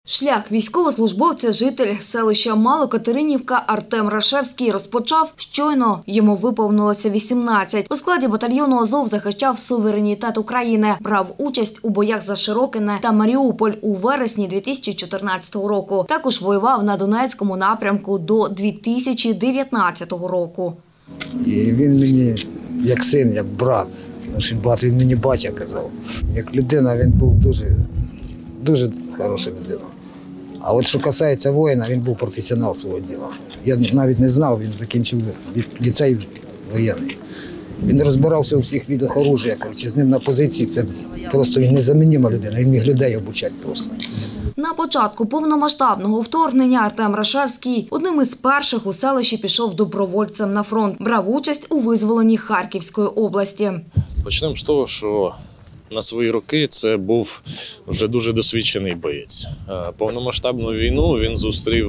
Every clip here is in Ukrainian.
Шлях військовослужбовця житель селища Малокатеринівка Артем Рашевський розпочав щойно йому виповнилося 18. У складі батальйону Азов захищав суверенітет України, брав участь у боях за Широкине та Маріуполь у вересні 2014 року. Також воював на Донецькому напрямку до 2019 року. І він мені як син, як брат. Наш брат, він мені батя казав. Як людина він був дуже хороша людина. А от що касається воїна, він був професіонал свого діла. Я навіть не знав, він закінчив ліцей воєнний. Він розбирався у всіх видах оружия, з ним на позиції це просто він незамінима людина, він міг людей обучати просто. На початку повномасштабного вторгнення Артем Рашевський одним із перших у селищі пішов добровольцем на фронт. Брав участь у визволенні Харківської області. Почнемо з того, що на свої роки це був вже дуже досвідчений боєць. Повномасштабну війну він зустрів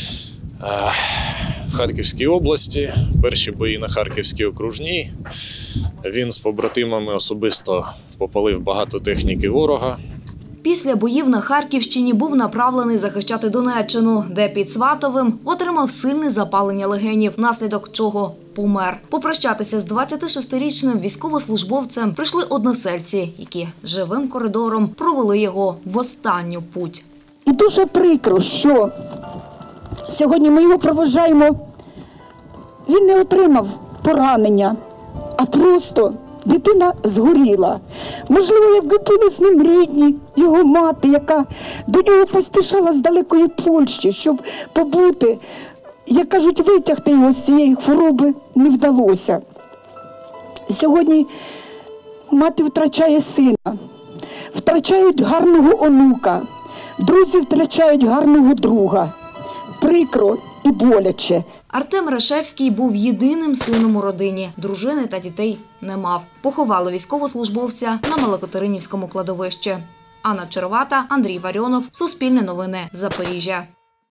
в Харківській області, перші бої на Харківській окружній. Він з побратимами особисто попалив багато техніки ворога. Після боїв на Харківщині був направлений захищати Донеччину, де під Сватовим отримав сильне запалення легенів, внаслідок чого помер. Попрощатися з 26-річним військовослужбовцем прийшли односельці, які живим коридором провели його в останню путь. І дуже прикро, що сьогодні ми його проводжаємо. Він не отримав поранення, а просто дитина згоріла. Можливо, якби були з ним рідні, його мати, яка до нього поспішала з далекої Польщі, щоб побути, як кажуть, витягти його з цієї хвороби не вдалося. Сьогодні мати втрачає сина, втрачають гарного онука, друзі втрачають гарного друга. Прикро і боляче. Артем Рашевський був єдиним сином у родині. Дружини та дітей не мав. Поховали військовослужбовця на Малокатеринівському кладовищі. Анна Червата, Андрій Варіонов. Суспільне новини. Запоріжжя.